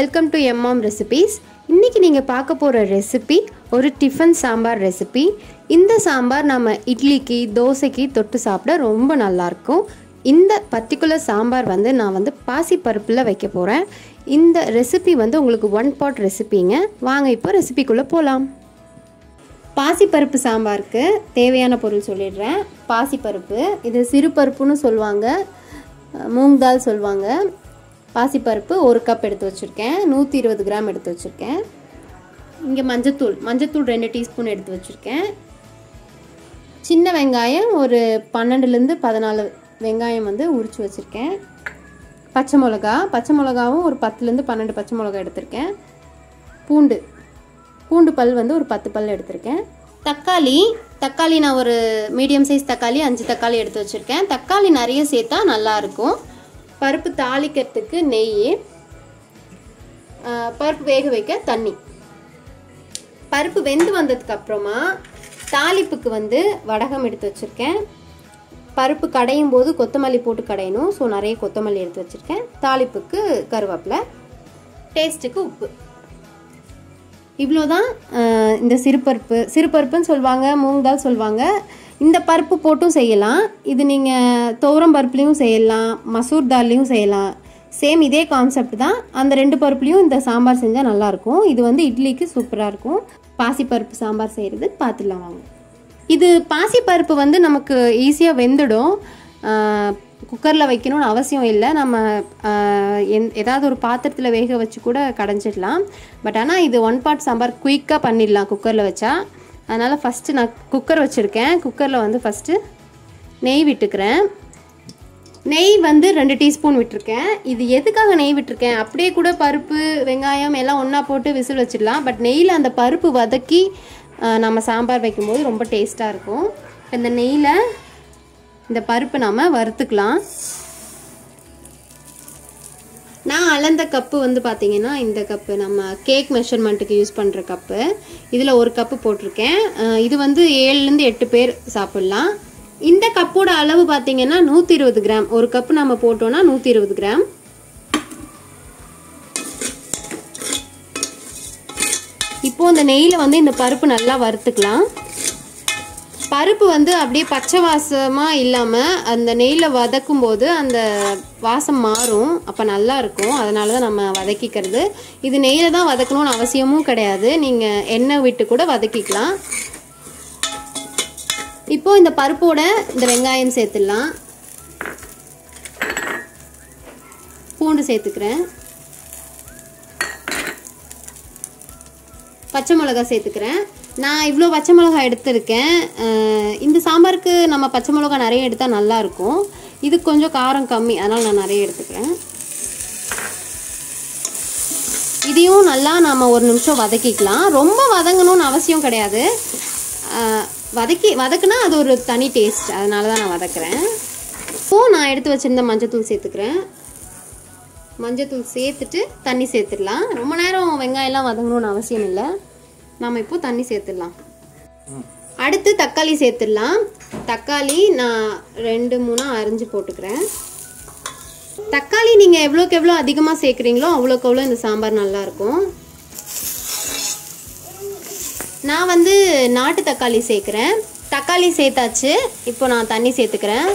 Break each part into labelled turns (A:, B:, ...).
A: Welcome to எம்மாம் recipes. இன்றைக்கி நீங்கள் பார்க்க போகிற ரெசிபி ஒரு டிஃபன் சாம்பார் ரெசிபி. இந்த சாம்பார் நம்ம இட்லிக்கு தோசைக்கு தொட்டு சாப்பிட ரொம்ப நல்லாயிருக்கும். இந்த பர்டிகுலர் சாம்பார் நான் பாசிப்பருப்பில் வைக்க போகிறேன். இந்த ரெசிபி உங்களுக்கு 1 pot ரெசிபிங்க. வாங்க இப்போ ரெசிபிக்குள்ளே போகலாம். பாசிப்பருப்பு சாம்பாருக்கு தேவையான பொருள் சொல்லிடுறேன். பாசிப்பருப்பு, இது சிறுபருப்புன்னு சொல்லுவாங்க, மூங் தால் சொல்லுவாங்க. பாசிப்பருப்பு 1 கப் எடுத்து வச்சுருக்கேன். 120 கிராம் எடுத்து வச்சுருக்கேன். இங்கே மஞ்சத்தூள் 2 டீஸ்பூன் எடுத்து வச்சுருக்கேன். சின்ன வெங்காயம் ஒரு 12லேருந்து 14 வெங்காயம் உரித்து வச்சுருக்கேன். பச்சை மிளகாவும் ஒரு 10லேருந்து 12 பச்சை மிளகா எடுத்திருக்கேன். பூண்டு பல் ஒரு 10 பல் எடுத்திருக்கேன். தக்காளி நான் ஒரு மீடியம் சைஸ் தக்காளி 5 தக்காளி எடுத்து வச்சுருக்கேன். தக்காளி நிறைய சேர்த்தா நல்லாயிருக்கும். பருப்பு தாளிக்கிறதுக்கு நெய், பருப்பு வேக வைக்க தண்ணி. பருப்பு வெந்து வந்ததுக்கு அப்புறமா தாளிப்புக்கு வடகம் எடுத்து வச்சுருக்கேன். பருப்பு கடையும் போது கொத்தமல்லி போட்டு கடையணும், ஸோ நிறைய கொத்தமல்லி எடுத்து வச்சுருக்கேன். தாளிப்புக்கு கருவேப்பிலை, டேஸ்ட்டுக்கு உப்பு. இவ்வளோதான். இந்த சிறுபருப்புன்னு சொல்லுவாங்க, மூங் தால் சொல்லுவாங்க. இந்த பருப்பு போட்டும் செய்யலாம். இது நீங்கள் துவரம் பருப்புலையும் செய்யலாம், மசூர் தால்லையும் செய்யலாம். சேம் இதே கான்செப்ட் தான். அந்த 2 பருப்புலையும் இந்த சாம்பார் செஞ்சால் நல்லாயிருக்கும். இது இட்லிக்கு சூப்பராக இருக்கும். பாசிப்பருப்பு சாம்பார் செய்கிறது பார்த்துடலாம் வாங்க. இது பாசிப்பருப்பு நமக்கு ஈஸியாக வெந்துடும். குக்கரில் வைக்கணும்னு அவசியம் இல்லை. நம்ம ஏதாவது ஒரு பாத்திரத்தில் வேக வச்சு கூட கடைஞ்சிடலாம். பட் ஆனால் இது 1 pot சாம்பார் குயிக்காக பண்ணிடலாம் குக்கரில் வச்சா. அதனால் ஃபஸ்ட்டு நான் குக்கர் வச்சுருக்கேன். குக்கரில் ஃபஸ்ட்டு நெய் விட்டுக்கிறேன். நெய் 2 டீஸ்பூன் விட்டுருக்கேன். இது எதுக்காக நெய் விட்டுருக்கேன், அப்படியே கூட பருப்பு வெங்காயம் எல்லாம் ஒன்றா போட்டு விசில் வச்சிடலாம். பட் நெய்யில் அந்த பருப்பு வதக்கி நம்ம சாம்பார் வைக்கும்போது ரொம்ப டேஸ்ட்டாக இருக்கும். இந்த நெய்யில் இந்த பருப்பு நம்ம வறுத்துக்கலாம். நான் அளந்த கப்பு பார்த்தீங்கன்னா இந்த கப்பு நம்ம கேக் மெஷர்மெண்ட்டுக்கு யூஸ் பண்ணுற கப்பு. இதில் 1 கப்பு போட்டிருக்கேன். இது 7லேருந்து 8 பேர் சாப்பிட்லாம். இந்த கப்போட அளவு பார்த்தீங்கன்னா 120 கிராம். 1 கப்பு நம்ம போட்டோன்னா 120 கிராம். இப்போ இந்த நெய்யில் இந்த பருப்பு நல்லா வறுத்துக்கலாம். பருப்பு அப்படியே பச்சை வாசமாக இல்லாமல் அந்த நெய்யில் வதக்கும் போது அந்த வாசம் மாறும். அப்போ நல்லா இருக்கும். அதனால தான் நம்ம வதக்கிக்கிறது. இது நெய்யில் தான் வதக்கணும்னு அவசியமும் கிடையாது. நீங்கள் எண்ணெய் விட்டு கூட வதக்கிக்கலாம். இப்போது இந்த பருப்போட இந்த வெங்காயம் சேர்த்துடலாம். பூண்டு சேர்த்துக்கிறேன். பச்சை மிளகா சேர்த்துக்கிறேன். நான் இவ்வளோ பச்சை மிளகா எடுத்திருக்கேன். இந்த சாம்பாருக்கு நம்ம பச்சை மிளகா நிறைய எடுத்தால் நல்லாயிருக்கும். இது கொஞ்சம் காரம் கம்மி, அதனால் நான் நிறைய எடுத்துக்கிறேன். இதையும் நல்லா நம்ம 1 நிமிஷம் வதக்கிக்கலாம். ரொம்ப வதங்கணும்னு அவசியம் கிடையாது. வதக்குனா அது ஒரு தனி டேஸ்ட், அதனால தான் நான் வதக்குறேன். இப்போது நான் எடுத்து வச்சுருந்த மஞ்சத்தூள் சேர்த்துக்கிறேன். மஞ்சத்தூள் சேர்த்துட்டு தண்ணி சேர்த்துடலாம். ரொம்ப நேரம் வெங்காயம்லாம் வதங்கணும்னு அவசியம் இல்லை. நாம் இப்போ தண்ணி சேர்த்துடலாம். அடுத்து தக்காளி சேர்த்துடலாம். தக்காளி நான் 2-3 அரிஞ்சு போட்டுக்கிறேன். தக்காளி நீங்கள் எவ்வளோக்கு எவ்வளோ அதிகமாக சேர்க்குறீங்களோ அவ்வளோக்கு அவ்வளோ இந்த சாம்பார் நல்லாயிருக்கும். நான் நாட்டு தக்காளி சேர்க்குறேன். தக்காளி சேர்த்தாச்சு. இப்போ நான் தண்ணி சேர்த்துக்கிறேன்.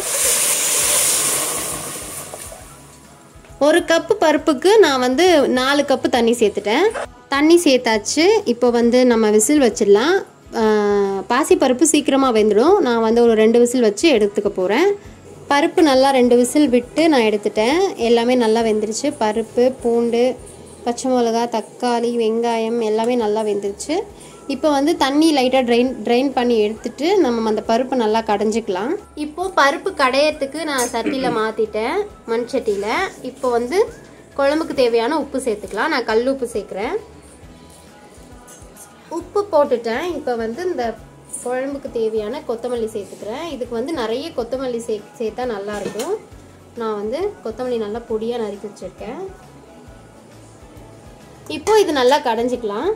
A: 1 கப்பு பருப்புக்கு நான் 4 கப்பு தண்ணி சேர்த்துட்டேன். தண்ணி சேர்த்தாச்சு. இப்போ நம்ம விசில் வச்சிடலாம். பாசிப்பருப்பு சீக்கிரமாக வெந்துடும். நான் ஒரு 2 விசில் வச்சு எடுத்துக்க போகிறேன். பருப்பு நல்லா 2 விசில் விட்டு நான் எடுத்துட்டேன். எல்லாமே நல்லா வெந்துருச்சு. பருப்பு, பூண்டு, பச்சை மிளகா, தக்காளி, வெங்காயம் எல்லாமே நல்லா வெந்துருச்சு. இப்போ தண்ணி லைட்டாக ட்ரைன் பண்ணி எடுத்துட்டு நம்ம அந்த பருப்பை நல்லா கடைஞ்சிக்கலாம். இப்போது பருப்பு கடையிறதுக்கு நான் சட்டியில் மாற்றிட்டேன், மண் சட்டியில். இப்போ குழம்புக்கு தேவையான உப்பு சேர்த்துக்கலாம். நான் கல் உப்பு சேர்க்குறேன். உப்பு போட்டுட்டேன். இப்போ இந்த குழம்புக்கு தேவையான கொத்தமல்லி சேர்த்துக்கிறேன். இதுக்கு நிறைய கொத்தமல்லி சேர்த்தா நல்லாயிருக்கும். நான் கொத்தமல்லி நல்லா பொடியாக நறுக்கி வச்சுருக்கேன். இப்போ இது நல்லா கடைஞ்சிக்கலாம்.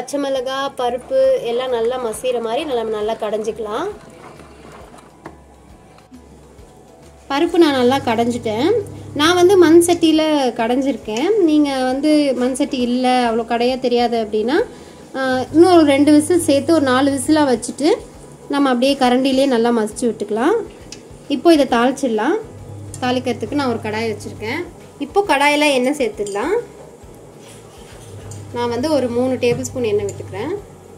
A: பச்சை மிளகாய் பருப்பு எல்லாம் நல்லா மசிகிற மாதிரி நல்லா கடைஞ்சிக்கலாம். பருப்பு நான் நல்லா கடைஞ்சிட்டேன். நான் வந்து மண் சட்டியில் கடைஞ்சிருக்கேன். நீங்கள் வந்து மண் சட்டி இல்லை அவ்வளோ கடையாக தெரியாது அப்படின்னா இன்னும் ஒரு 2 விசில் சேர்த்து ஒரு 4 விசிலாக வச்சுட்டு நம்ம அப்படியே கரண்டிலே நல்லா மசிச்சு விட்டுக்கலாம். இப்போ இதை தாளிச்சிடலாம். தாளிக்கிறதுக்கு நான் ஒரு கடாய் வச்சுருக்கேன். இப்போ கடாயில் எண்ணெய் சேர்த்துடலாம். நான் வந்து ஒரு 3 டேபிள் ஸ்பூன் எண்ணெய் விட்டுக்கிறேன்.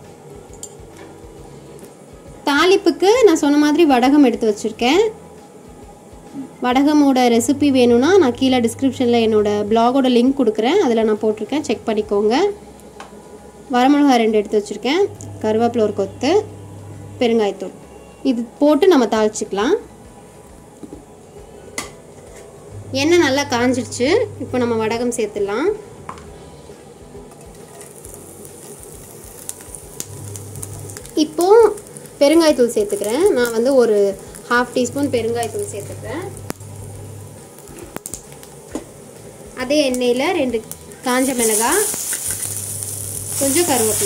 A: தாளிப்புக்கு நான் சொன்ன மாதிரி வடகம் எடுத்து வச்சுருக்கேன். வடகமோட ரெசிபி வேணும்னா நான் கீழே டிஸ்கிரிப்ஷனில் என்னோடய பிளாகோட லிங்க் கொடுக்குறேன். அதில் நான் போட்டிருக்கேன், செக் பண்ணிக்கோங்க. வரமிளகாய் 2 எடுத்து வச்சுருக்கேன். கருவேப்பிலை ஒரு கொத்து, பெருங்காயத்தூள் இது போட்டு நம்ம தாளிச்சிக்கலாம். எண்ணெய் நல்லா காஞ்சிடுச்சு. இப்போ நம்ம வடகம் சேர்த்துடலாம். இப்போது பெருங்காயத்தூள் சேர்த்துக்கிறேன். நான் வந்து ஒரு 1/2 டீஸ்பூன் பெருங்காயத்தூள் சேர்த்துக்கிறேன். அதே எண்ணெயில் 2 காஞ்ச மிளகாய், கொஞ்சம் கருவேப்பிலை,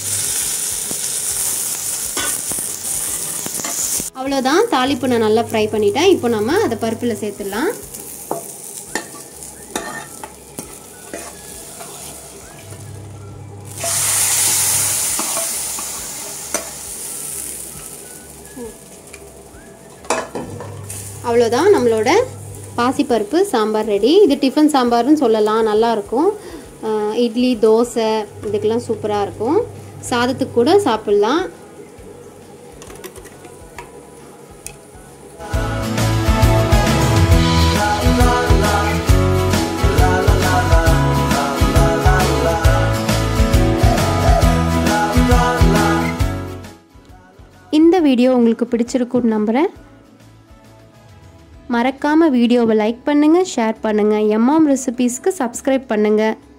A: அவ்வளோதான். தாளிப்பு நான் நல்லா ஃப்ரை பண்ணிட்டேன். இப்போ நம்ம அதை பருப்பில் சேர்த்துடலாம். அவ்வளோதான், நம்மளோட பாசிப்பருப்பு சாம்பார் ரெடி. இது டிஃபன் சாம்பார்னு சொல்லலாம், நல்லாயிருக்கும். இட்லி தோசை இதுக்கெல்லாம் சூப்பராக இருக்கும். சாதத்துக்கு கூட சாப்பிட்லாம். இந்த வீடியோ உங்களுக்கு பிடிச்சிருக்குன்னு நம்புகிறேன். மறக்காமல் வீடியோவை லைக் பண்ணுங்கள், ஷேர் பண்ணுங்கள். எம்மாம் ரெசிபீஸ்க்கு சப்ஸ்கிரைப் பண்ணுங்கள்.